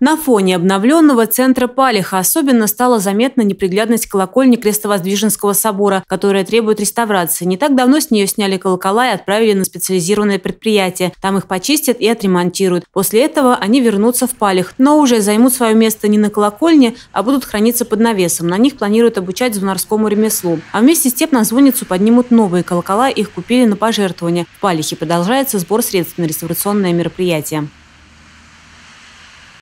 На фоне обновленного центра Палиха особенно стала заметна неприглядность колокольни Крестовоздвиженского собора, которая требует реставрации. Не так давно с нее сняли колокола и отправили на специализированное предприятие. Там их почистят и отремонтируют. После этого они вернутся в Палих, но уже займут свое место не на колокольне, а будут храниться под навесом. На них планируют обучать звонарскому ремеслу. А вместе с тем на звонницу поднимут новые колокола, их купили на пожертвования. В Палихе продолжается сбор средств на реставрационное мероприятие.